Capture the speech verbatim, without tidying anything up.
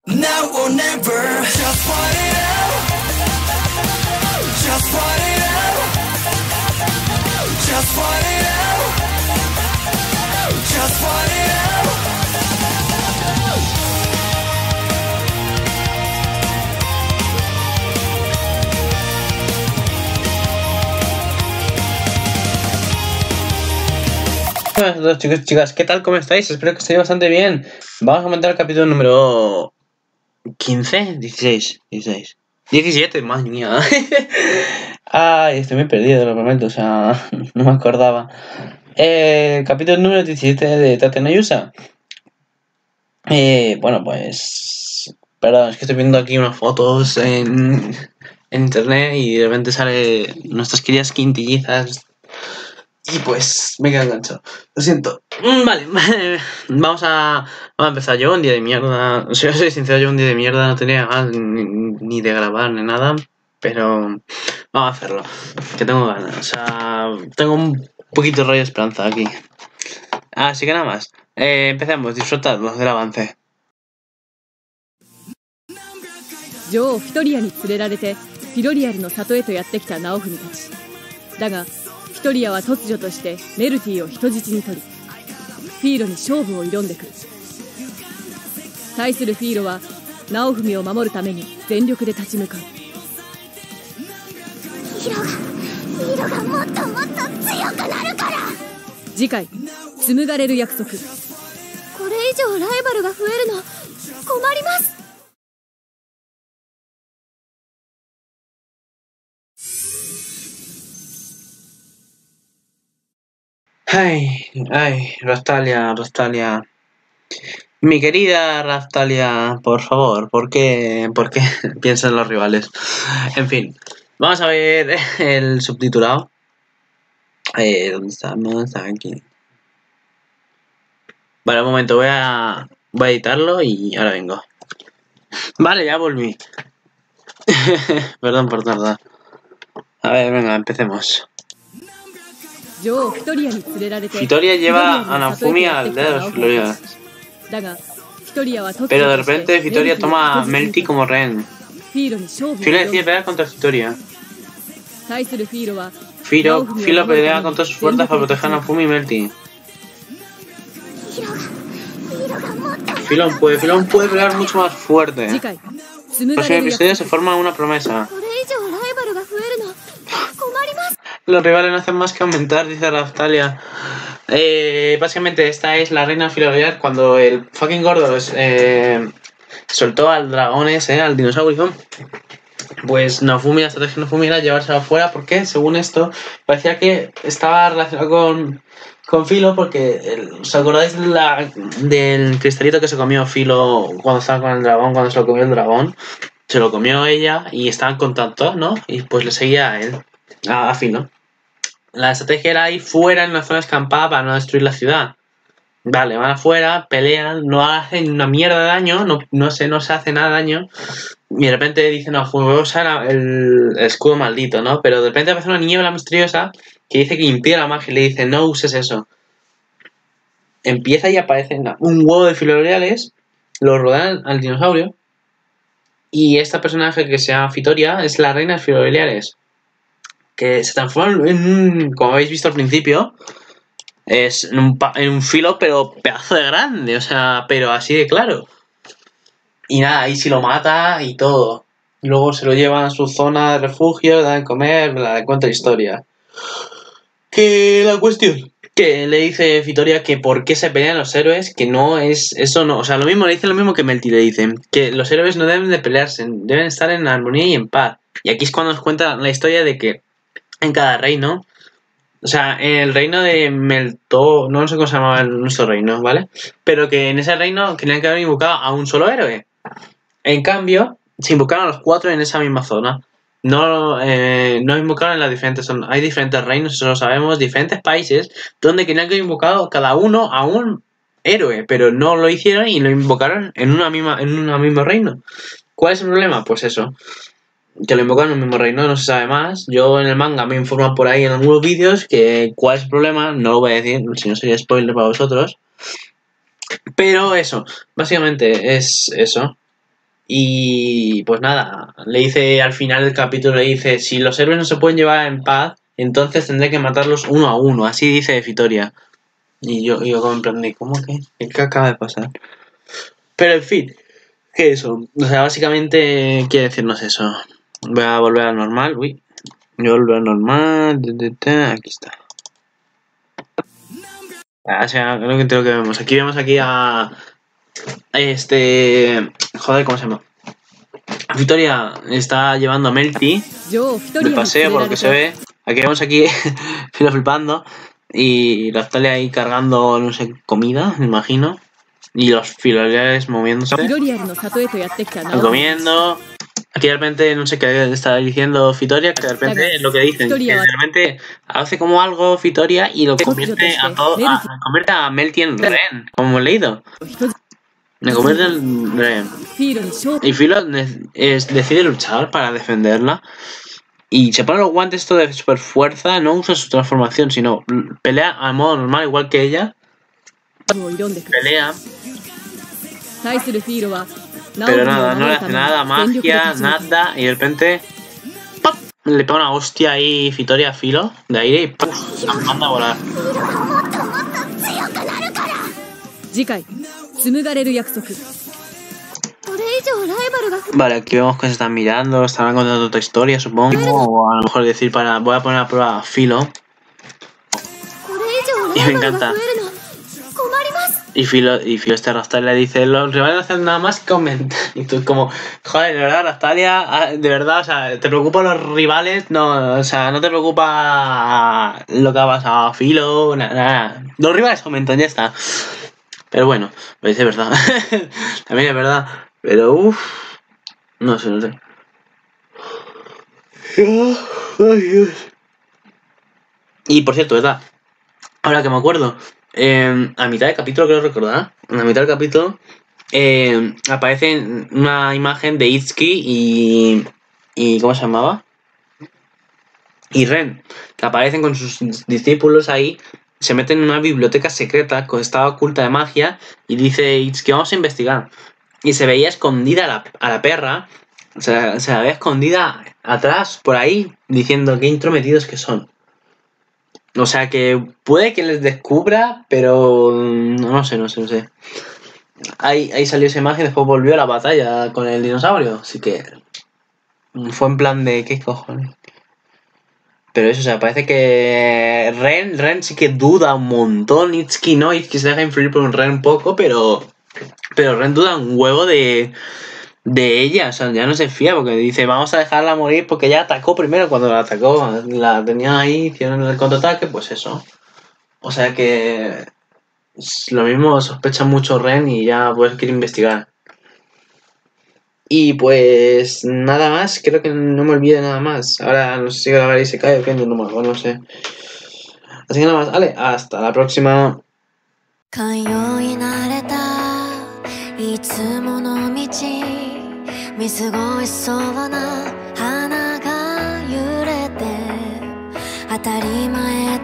Now or never. Just fight it out. Just fight it out. Just fight it out. Just fight it out. Hola a todos, chicos y chicas, ¿qué tal? ¿Cómo estáis? Espero que estéis bastante bien. Vamos a comentar el capítulo número quince, dieciséis, dieciséis, diecisiete, madre mía. Ay, estoy muy perdido, lo prometo, o sea, no me acordaba. Eh, el capítulo número diecisiete de Tate no Yusa. Eh, bueno, pues... Perdón, es que estoy viendo aquí unas fotos en, en internet y de repente sale nuestras queridas quintillizas. Y pues me quedo enganchado. Lo siento. Vale, vamos a, vamos a empezar. Yo un día de mierda. O sea, soy sincero, yo un día de mierda no tenía ganas ni, ni de grabar ni nada. Pero vamos a hacerlo. Que tengo ganas. O sea, tengo un poquito de rollo de esperanza aquí. Así que nada más. Eh, empecemos. Disfrutadlo del avance. 女王フィトリアに連れられてフィロリアルの里へとやってきたナオフミたちだがフィトリアは突如としてメルティを人質に取りフィーロに勝負を挑んでくる。対するフィーロはナオフミを守るために全力で立ち向かう。 フィーロがフィーロがもっともっと強くなるから。 次回紡がれる約束。 これ以上ライバルが増えるの困ります。 Ay, ay, Raftalia, Raftalia. Mi querida Raftalia, por favor, ¿por qué, por qué piensan los rivales? En fin, vamos a ver el subtitulado. Eh, ¿dónde estamos? Aquí. Vale, un momento, voy a, voy a editarlo y ahora vengo. Vale, ya volví. Perdón por tardar. A ver, venga, empecemos. Fitoria lleva a Naofumi a la aldea de los Floridas. Pero de repente Fitoria toma a Melty como rehén. Filo decide pelear contra Fitoria. Filo, Filo pelea con todas sus fuerzas para proteger a Naofumi y Melty. Filo puede, Filo puede pelear mucho más fuerte. En el próximo episodio se forma una promesa. Los rivales no hacen más que aumentar, dice Raftalia. Eh, básicamente esta es la reina Filorial cuando el fucking gordo eh, soltó al dragón ese, al dinosaurio. Pues Naofumi, la estrategia de Naofumi era llevárselo afuera porque, según esto, parecía que estaba relacionado con, con Filo porque, el, ¿os acordáis de la, del cristalito que se comió Filo cuando estaba con el dragón, cuando se lo comió el dragón? Se lo comió ella y estaba en contacto, ¿no? Y pues le seguía a él, a, a Filo. La estrategia era ir fuera en una zona escampada para no destruir la ciudad. Vale, van afuera, pelean, no hacen una mierda de daño, no, no, se, no se hace nada de daño. Y de repente dicen, no, voy a usar el escudo maldito, ¿no? Pero de repente aparece una niebla misteriosa que dice que impide la magia y le dice, no uses eso. Empieza y aparece un huevo de filoriales, lo rodean al dinosaurio. Y esta personaje que se llama Fitoria es la reina de filoriales. Que se transforma en un, como habéis visto al principio, es en un, en un filo, pero pedazo de grande, o sea, pero así de claro. Y nada, ahí sí lo mata y todo. Luego se lo llevan a su zona de refugio, le dan de comer, la cuenta historia. Que la cuestión, que le dice Fitoria que por qué se pelean los héroes, que no es, eso no, o sea, lo mismo, le dicen lo mismo que Melty le dicen, que los héroes no deben de pelearse, deben estar en armonía y en paz. Y aquí es cuando nos cuenta la historia de que en cada reino, o sea, en el reino de Melto, no sé cómo se llamaba nuestro reino, ¿vale? Pero que en ese reino tenían que haber invocado a un solo héroe. En cambio, se invocaron a los cuatro en esa misma zona. No, eh, no invocaron en las diferentes zonas. Hay diferentes reinos, eso lo sabemos, diferentes países, donde tenían que haber invocado cada uno a un héroe, pero no lo hicieron y lo invocaron en una misma, en un mismo reino. ¿Cuál es el problema? Pues eso. Que lo invocan en el mismo reino, no se sabe más. Yo en el manga me informan por ahí en algunos vídeos que cuál es el problema, no lo voy a decir, si no sería spoiler para vosotros. Pero eso, básicamente es eso. Y pues nada, le dice al final del capítulo, le dice, si los héroes no se pueden llevar en paz, entonces tendré que matarlos uno a uno, así dice Fitoria. Y yo, yo como en plan de, ¿cómo que? ¿Qué acaba de pasar? Pero en fin, ¿qué es eso? O sea, básicamente quiere decirnos eso. Voy a volver a normal, uy, voy a volver a normal, aquí está. O sea, creo que lo que vemos. Aquí vemos aquí a... Este... Joder, ¿cómo se llama? Victoria está llevando a Melty de paseo, por lo que se ve. Aquí vemos aquí Filo flipando. Y la Natalia ahí cargando, no sé, comida, me imagino. Y los filoriales moviéndose. Comiendo. Aquí de repente, no sé qué está diciendo Fitoria, que de repente es lo que dicen. Que de repente hace como algo Fitoria y lo convierte a todo. A, convierte a Melty en Ren, como hemos leído. Me convierte en Ren. Y Filo es, decide luchar para defenderla. Y se pone los guantes esto de super fuerza. No usa su transformación, sino pelea a modo normal, igual que ella. Pelea. Pero nada, no le hace nada, magia, nada. Y de repente ¡pop! Le pega una hostia ahí Fitoria a Filo de aire y ¡puf! Se la manda a volar. Vale, aquí vemos que se están mirando, estarán contando otra historia, supongo. O a lo mejor decir para. Voy a poner a prueba a Filo. Y me encanta. Y Filo, y Filo este Rastalia le dice, los rivales no hacen nada más que comentar. Y tú como, joder, de verdad, Rastalia, de verdad, o sea, ¿te preocupan los rivales? No, o sea, no te preocupa lo que ha pasado, Filo, nada, nada. Los rivales comentan, ya está. Pero bueno, pues es verdad. También es verdad. Pero uff. No sé, no sé. Ay, Dios. Y por cierto, ¿verdad? Ahora que me acuerdo. Eh, a mitad del capítulo, creo recordar. En la mitad del capítulo. Eh, aparece una imagen de Itsuki y. y ¿cómo se llamaba? Y Ren. Que aparecen con sus discípulos ahí. Se meten en una biblioteca secreta que estaba oculta de magia y dice Itsuki, vamos a investigar. Y se veía escondida a la, a la perra, o sea, se la veía escondida atrás, por ahí, diciendo qué intrometidos que son. O sea que puede que les descubra, pero no sé, no sé, no sé. Ahí, ahí salió esa imagen y después volvió a la batalla con el dinosaurio, así que fue en plan de ¿qué cojones? Pero eso, o sea, parece que Ren, Ren sí que duda un montón. Itsuki no, Itsuki se deja influir por un Ren un poco, pero pero Ren duda un huevo de, de ella. O sea, ya no se fía porque dice, vamos a dejarla morir porque ella atacó primero. Cuando la atacó, la tenía ahí, hicieron el contraataque, pues eso. O sea que lo mismo sospecha mucho Ren y ya pues quiere investigar. Y pues nada más, creo que no me olvide nada más. Ahora no sé si grabar y se cae o qué, no, no, no sé. Así que nada más, vale, hasta la próxima. 当たり前